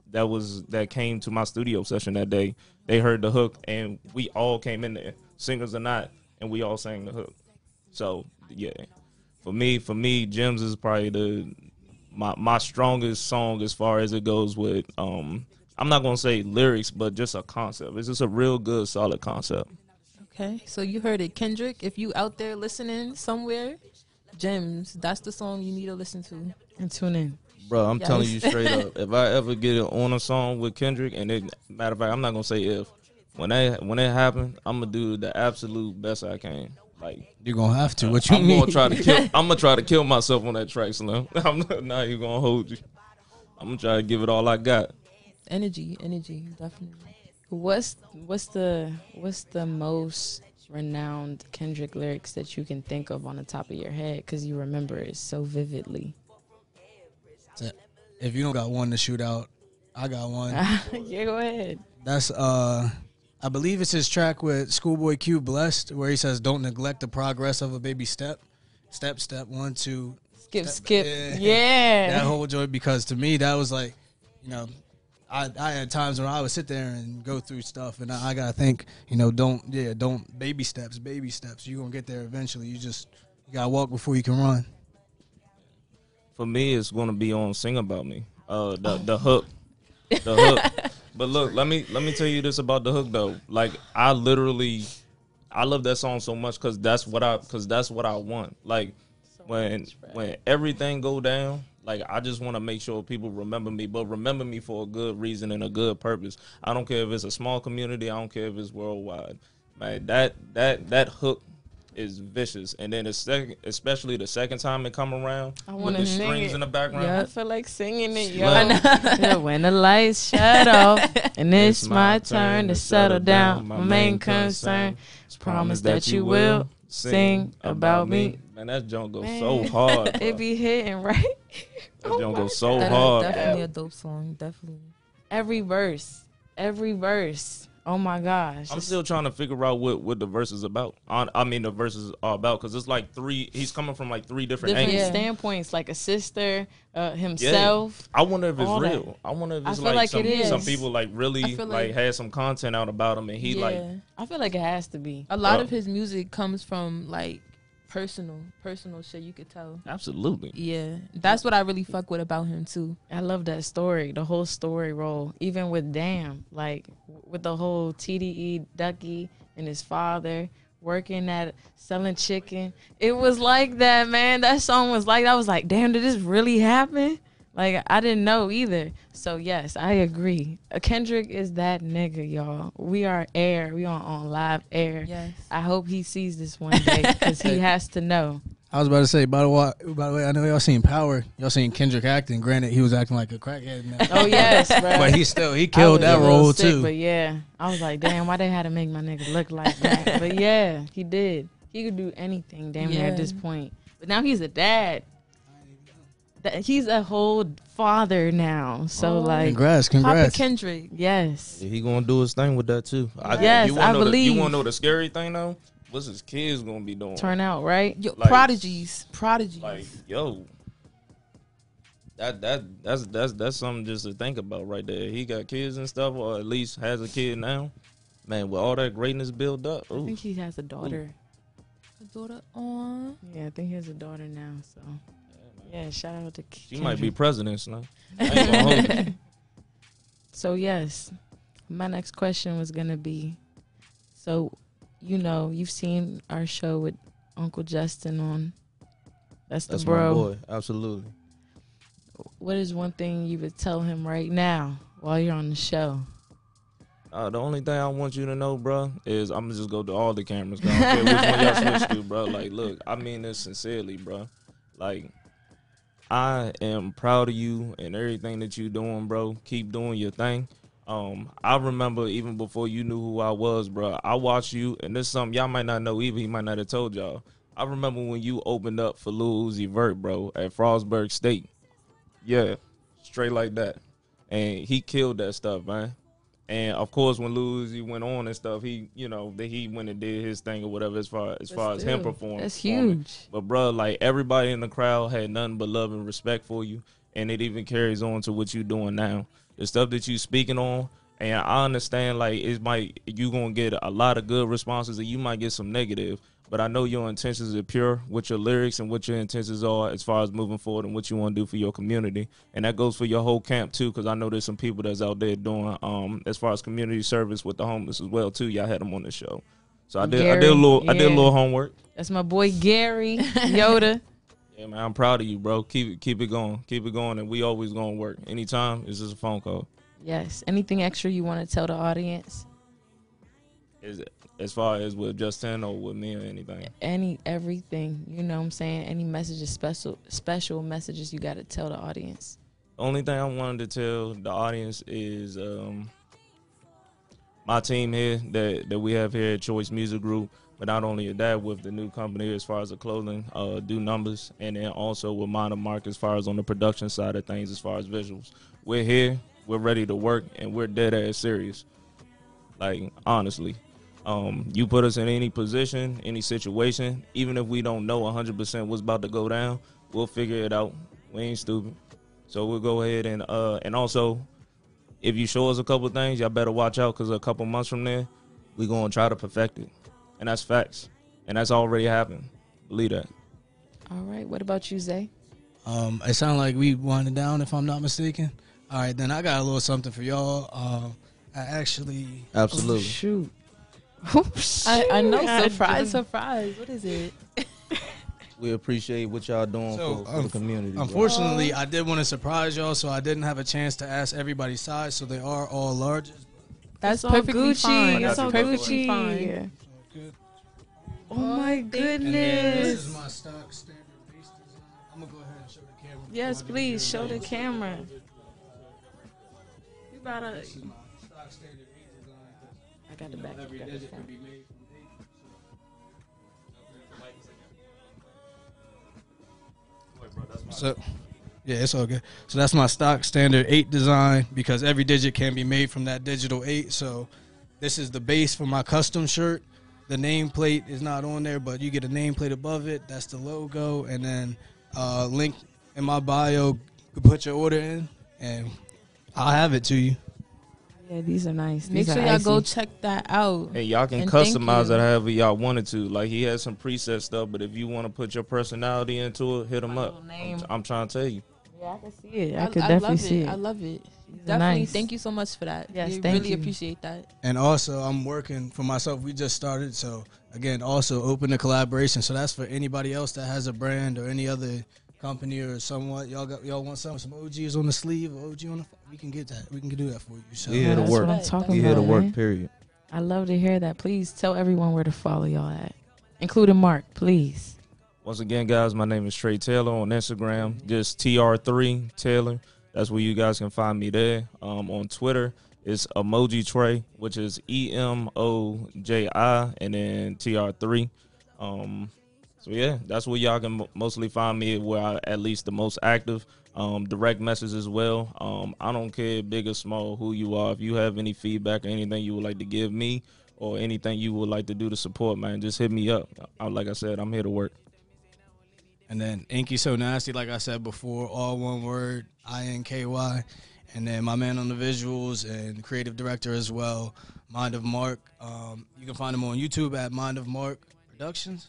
that was that came to my studio session that day, they heard the hook, and we all came in there, singers or not, and we all sang the hook. So yeah, for me, for me, Gems is probably the my my strongest song as far as it goes with. Um, I'm not gonna say lyrics, but just a concept. It's just a real good, solid concept. Okay, so you heard it, Kendrick. If you out there listening somewhere, Gems, that's the song you need to listen to and tune in. Bro, I'm Yes. telling you straight up, if I ever get it on a song with Kendrick, and it, matter of fact, I'm not gonna say if, when that when it happen, I'm gonna do the absolute best I can. Like you're gonna have to. What you I'm mean? gonna try to kill. I'm gonna try to kill myself on that track, Slim. I'm not, not even gonna hold you. I'm gonna try to give it all I got. Energy, energy, definitely. What's what's the what's the most renowned Kendrick lyrics that you can think of on the top of your head because you remember it so vividly? If you don't got one to shoot out, I got one. Yeah, go ahead. That's uh, I believe it's his track with Schoolboy Q, Blessed, where he says, "Don't neglect the progress of a baby step, step, step, one, two, skip, step." skip." Yeah. Yeah, that whole joy. Because to me, that was like, you know, I I had times when I would sit there and go through stuff, and I, I gotta think, you know, don't yeah, don't baby steps, baby steps. You are gonna get there eventually. You just you gotta walk before you can run. For me, it's gonna be on "Sing About Me." Uh, the the hook, the hook. But look, let me let me tell you this about the hook though. Like I literally, I love that song so much because that's what I because that's what I want. Like when when everything go down, like I just want to make sure people remember me, but remember me for a good reason and a good purpose. I don't care if it's a small community. I don't care if it's worldwide. Man, that that that hook is vicious, and then the second, especially the second time it come around I with want the to sing strings it. in the background. Yeah, I feel like singing it, yo. Slim. Yeah, when the lights shut off and it's my turn to settle down, my main concern is promise that you will sing about me. Man, that junk goes Man. so hard. Bro. It be hitting, right? That junk goes so That is hard. definitely bro. a dope song, definitely. Every verse, every verse. Oh my gosh! I'm still trying to figure out what, what the verse is about. On, I mean, the verses are about because it's like three. He's coming from like three different, different angles. standpoints, like a sister, uh, Yeah. himself. I wonder if it's all that. real. I wonder if I it's feel like, like some, it is. some people like really I feel like, like- had some content out about him, and he Yeah. like I feel like it has to be. A lot Uh, of his music comes from like personal, personal shit. You could tell. absolutely. Yeah, that's what I really fuck with about him too. I love that story, the whole story role, even with Damn, like w- with the whole T D E Ducky and his father working at selling chicken. It was like that, man. That song was like, I was like, damn, did this really happen? Like, I didn't know either. So, yes, I agree. Uh, Kendrick is that nigga, y'all. We are air. We are on live air. Yes. I hope he sees this one day because he has to know. I was about to say, by the way, by the way, I know y'all seen Power. Y'all seen Kendrick acting. Granted, he was acting like a crackhead. in that. Oh, yes, bro. But he still he I killed was that a little role sick, too. But yeah, I was like, damn, why they had to make my nigga look like that? But yeah, he did. He could do anything damn near Yeah. at this point. But now he's a dad. That he's a whole father now. So Oh. like, Congrats, Papa congrats. Kendrick. yes, Yeah, he gonna do his thing with that too. I, Yes, you wanna I know the- believe. you want to know the scary thing though? What's his kids gonna be doing? turn out right. Yo, Like- prodigies, prodigies. Like, yo, that that that's that's that's something just to think about right there. He got kids and stuff, or at least has a kid now. Man, with all that greatness built up, I ooh, think he has a daughter. A daughter on. Yeah, I think he has a daughter now. So yeah, shout out to. she might be president now. I ain't gonna hold you. So yes, my next question was gonna be, so you know you've seen our show with Uncle Justin on. That's the That's bro. my boy, absolutely. What is one thing you would tell him right now while you're on the show? Uh, the only thing I want you to know, bro, is I'm gonna just go to all the cameras. 'Cause I don't care which one y'all switch to, bro. Like, look, I mean this sincerely, bro. Like, I am proud of you and everything that you doing, bro. Keep doing your thing. Um, I remember even before you knew who I was, bro. I watched you, and this is something y'all might not know either. He might not have told y'all. I remember when you opened up for Lil Uzi Vert, bro, at Frostburg State. Yeah, straight like that. And he killed that stuff, man. And of course, when Lil Uzi went on and stuff, he, you know, that he went and did his thing or whatever as far as But far as him still, performing. that's performing. huge. But bro, like everybody in the crowd had nothing but love and respect for you, and it even carries on to what you're doing now. the stuff that you speaking on. And I understand, like, it might, you going to get a lot of good responses and you might get some negative. But I know your intentions are pure with your lyrics and what your intentions are as far as moving forward and what you want to do for your community. And that goes for your whole camp, too, because I know there's some people that's out there doing, um, as far as community service with the homeless as well, too. Y'all had them on the show. So I did, Gary, I did a little, yeah. I did a little homework. That's my boy Gary Yoda. Yeah, man, I'm proud of you, bro. Keep it, keep it going, keep it going, and we always gonna work. Anytime, it's just a phone call. Yes. Anything extra you want to tell the audience? Is it as far as with Justin or with me or anything? Any everything, you know what I'm saying? Any messages, special special messages you got to tell the audience? The only thing I wanted to tell the audience is um, my team here that, that we have here at Choice Music Group, but not only that, with the new company as far as the clothing, uh, do numbers, and then also with Mind of Mark as far as on the production side of things as far as visuals. We're here, we're ready to work, and we're dead ass serious. Like, honestly. Um, you put us in any position, any situation, even if we don't know one hundred percent what's about to go down, we'll figure it out. We ain't stupid. So we'll go ahead and, uh, and also, if you show us a couple of things, y'all better watch out because a couple months from there, we're going to try to perfect it. And that's facts. And that's already happened. Believe that. All right. What about you, Zay? Um, it sounds like we winding down, if I'm not mistaken. All right, then I got a little something for y'all. Um, I actually... Absolutely. Oh, shoot. I, I know. God Surprise, damn. surprise. What is it? We appreciate what y'all doing So, for, for um, the community. bro. Unfortunately, I did want to surprise y'all, so I didn't have a chance to ask everybody's size, so they are all larges. That's all perfectly Gucci. fine. It's That's all perfectly Gucci. fine. Good. Oh, my And then this is goodness. my stock standard base design. I'm going to go ahead and show the camera. Yes, before I please. do Show the this. camera. You gotta... This is my stock standard eight design. I got the You know, back. Every You got the digit front. can be made from eight. So, yeah, it's all good. So that's my stock standard eight design because every digit can be made from that digital eight. So this is the base for my custom shirt. The nameplate is not on there, but you get a nameplate above it. That's the logo. And then uh, link in my bio, you can put your order in, and I'll have it to you. Yeah, these are nice. Make These sure are y'all icy. go check that out. Hey, y'all can And thank customize you. it however y'all wanted to. Like, he has some preset stuff, but if you want to put your personality into it, hit him up. name. I'm, I'm trying to tell you. Yeah, I can see it. I, could I definitely love see it. it. I love it. These are Definitely. nice. Thank you so much for that. Yes, we thank really you. appreciate that. And also, I'm working for myself. We just started, so again, also open to collaboration. So that's for anybody else that has a brand or any other company or somewhat. Y'all got y'all want some some O Gs on the sleeve, or O G on the. We can get that. We can do that for you. So We here to That's work. what I'm talking We here to about, work, man. period. I love to hear that. Please tell everyone where to follow y'all at, including Mark, please. Once again, guys, my name is Trey Taylor on Instagram. Just T R three Taylor. That's where you guys can find me there. Um, on Twitter, it's Emoji Trey, which is E M O J I, and then T R three. Um, so, yeah, that's where y'all can mo- mostly find me, where I at least the most active. Um, direct message as well. Um, I don't care, big or small, who you are. If you have any feedback or anything you would like to give me or anything you would like to do to support, man, just hit me up. I, like I said, I'm here to work. And then Inky So Nasty, like I said before, all one word, I N K Y. And then my man on the visuals and creative director as well, Mind of Mark. Um, you can find him on YouTube at Mind of Mark Productions.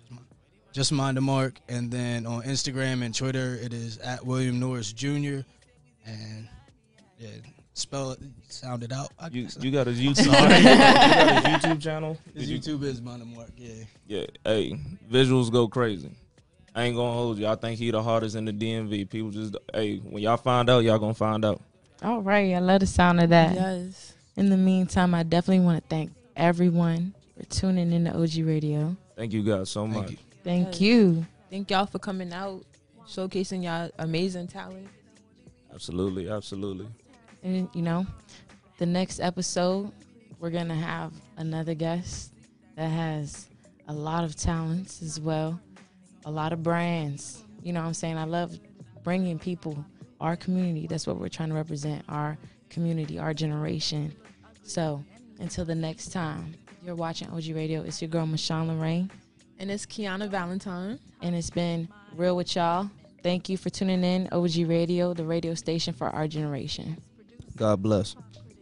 Just Mind of Mark. And then on Instagram and Twitter, it is at William Norris Junior And yeah, spell it, sound it out. I You, guess. you got a YouTube, you got a YouTube channel? His Did you- YouTube is Mind of Mark, yeah. Yeah, hey, visuals go crazy. I ain't gonna hold you. I think he the hardest in the D M V. People just, hey, when y'all find out, y'all gonna find out. All right. I love the sound of that. Yes. In the meantime, I definitely want to thank everyone for tuning in to O G Radio. Thank you guys so much. you. Thank Yes. you. Thank y'all for coming out, showcasing y'all amazing talent. Absolutely, absolutely. And, you know, the next episode, we're going to have another guest that has a lot of talents as well, a lot of brands. You know what I'm saying? I love bringing people, our community. That's what we're trying to represent, our community, our generation. So until the next time, you're watching O G Radio. It's your girl, Michonne Lorraine. And it's Kiana Valentine. And it's been real with y'all. Thank you for tuning in, O G Radio, the radio station for our generation. God bless.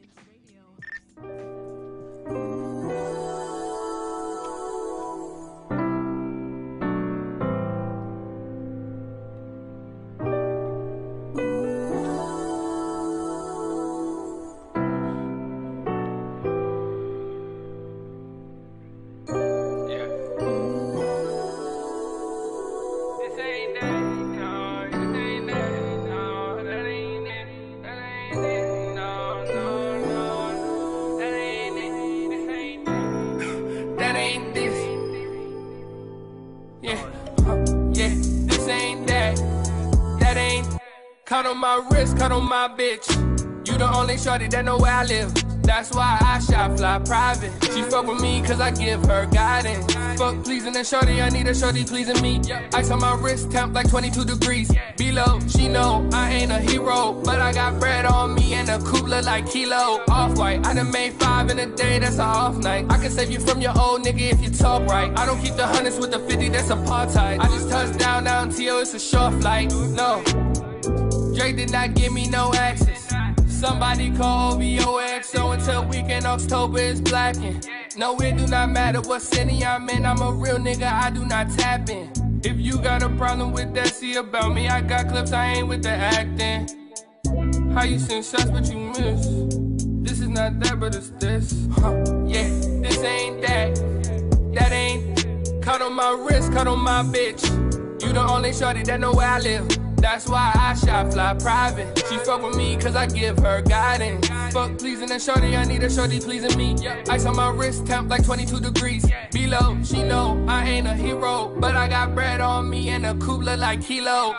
Cut on my wrist, cut on my bitch. You the only shorty that know where I live. That's why I shot fly private. She fuck with me cause I give her guidance. Fuck pleasing a shorty, I need a shorty pleasing me. Ice on my wrist, temp like twenty-two degrees. Below, she know I ain't a hero, but I got bread on me and a coupe look like kilo. Off-white, I done made five in a day, that's a off night. I can save you from your old nigga if you talk right. I don't keep the hundreds with the fifty, that's apartheid. I just touched down, now until it's a short flight. No, Drake did not give me no access. Somebody call O V O X O until weekend October is blacking. No, it do not matter what city I'm in. I'm a real nigga, I do not tap in. If you got a problem with that, see about me. I got clips, I ain't with the acting. How you send shots but you miss? This is not that, but it's this. Huh. Yeah, this ain't that. That ain't. Cut on my wrist, cut on my bitch. You the only shorty that know where I live. That's why I shot fly private. She fuck with me cause I give her guidance. Fuck pleasing a shorty, I need a shorty pleasing me. Ice on my wrist, temp like twenty-two degrees. Below, she know I ain't a hero, but I got bread on me and a coupe look like kilo.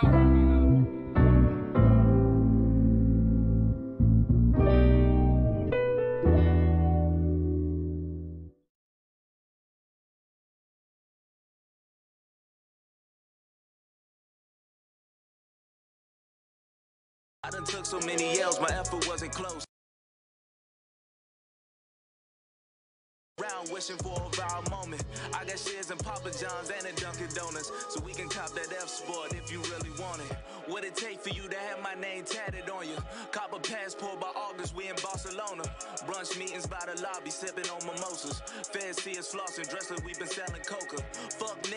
I done took so many L's, my effort wasn't close. Round wishing for a viral moment. I got shares in Papa John's and in Dunkin' Donuts, so we can cop that F Sport if you really want it. What it take for you to have my name tatted on you? Cop a passport by August, we in Barcelona. Brunch meetings by the lobby, sipping on mimosas. Feds see us flossing, dressed like we been selling coca. Fuck